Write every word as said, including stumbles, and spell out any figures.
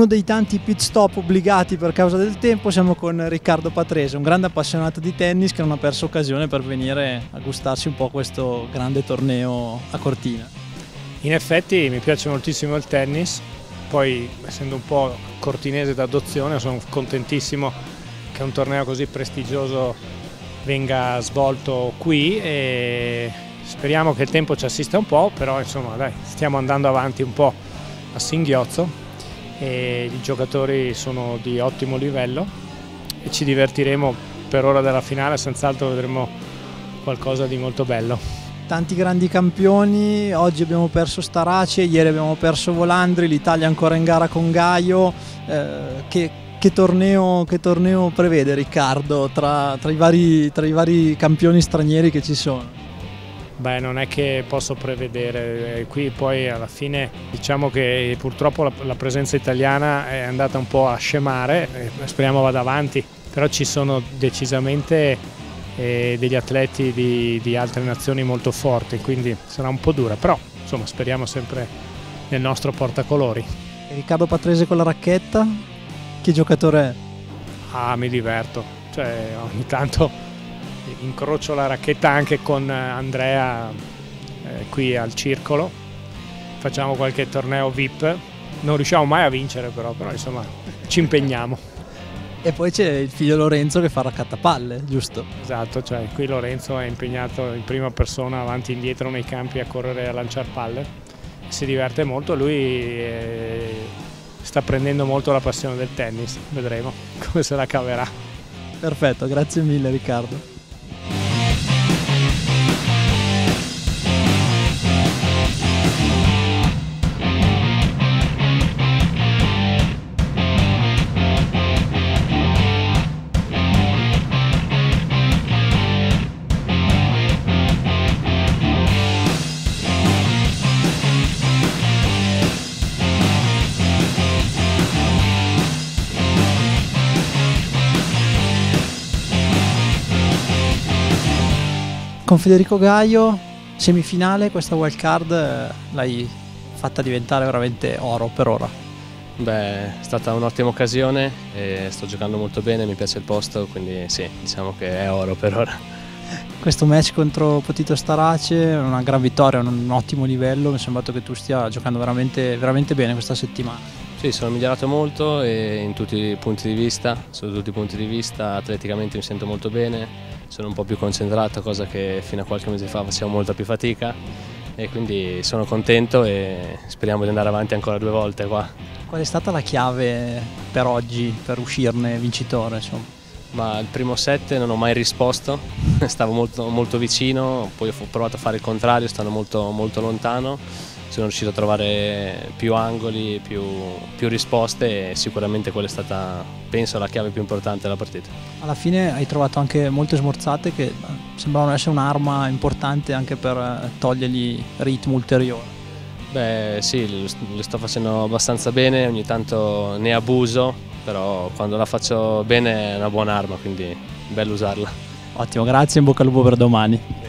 uno dei tanti pit stop obbligati per causa del tempo siamo con Riccardo Patrese, un grande appassionato di tennis che non ha perso occasione per venire a gustarsi un po' questo grande torneo a Cortina. In effetti mi piace moltissimo il tennis, poi essendo un po' cortinese d'adozione sono contentissimo che un torneo così prestigioso venga svolto qui e speriamo che il tempo ci assista un po', però insomma dai, stiamo andando avanti un po' a singhiozzo e i giocatori sono di ottimo livello e ci divertiremo per ora della finale, senz'altro vedremo qualcosa di molto bello. Tanti grandi campioni, oggi abbiamo perso Starace, ieri abbiamo perso Volandri, l'Italia ancora in gara con Gaio. Eh, che, che, torneo, che torneo prevede Riccardo tra, tra, i vari, tra i vari campioni stranieri che ci sono? Beh, non è che posso prevedere, qui poi alla fine diciamo che purtroppo la, la presenza italiana è andata un po' a scemare, speriamo vada avanti, però ci sono decisamente eh, degli atleti di, di altre nazioni molto forti, quindi sarà un po' dura, però insomma speriamo sempre nel nostro portacolori. E Riccardo Patrese con la racchetta, che giocatore è? Ah, mi diverto, cioè ogni tanto incrocio la racchetta anche con Andrea eh, qui al circolo, facciamo qualche torneo V I P, non riusciamo mai a vincere però, però insomma ci impegniamo. E poi c'è il figlio Lorenzo che fa raccattapalle, giusto? Esatto, cioè qui Lorenzo è impegnato in prima persona avanti e indietro nei campi a correre e a lanciare palle, si diverte molto, lui eh, sta prendendo molto la passione del tennis, vedremo come se la caverà. Perfetto, grazie mille Riccardo. Con Federico Gaio, semifinale, questa wild card l'hai fatta diventare veramente oro per ora. Beh, è stata un'ottima occasione e sto giocando molto bene, mi piace il posto, quindi sì, diciamo che è oro per ora. Questo match contro Potito Starace è una gran vittoria, un ottimo livello, mi è sembrato che tu stia giocando veramente, veramente bene questa settimana. Sì, sono migliorato molto e in tutti i punti di vista, su tutti i punti di vista, atleticamente mi sento molto bene, sono un po' più concentrato, cosa che fino a qualche mese fa facevo molta più fatica e quindi sono contento e speriamo di andare avanti ancora due volte qua. Qual è stata la chiave per oggi, per uscirne vincitore, insomma? Ma il primo set non ho mai risposto, stavo molto, molto vicino, poi ho provato a fare il contrario, stando molto, molto lontano, sono riuscito a trovare più angoli, più, più risposte e sicuramente quella è stata, penso, la chiave più importante della partita. Alla fine hai trovato anche molte smorzate che sembravano essere un'arma importante anche per togliergli ritmo ulteriore. Beh sì, le sto facendo abbastanza bene, ogni tanto ne abuso, però quando la faccio bene è una buona arma, quindi è bello usarla. Ottimo, grazie e in bocca al lupo per domani.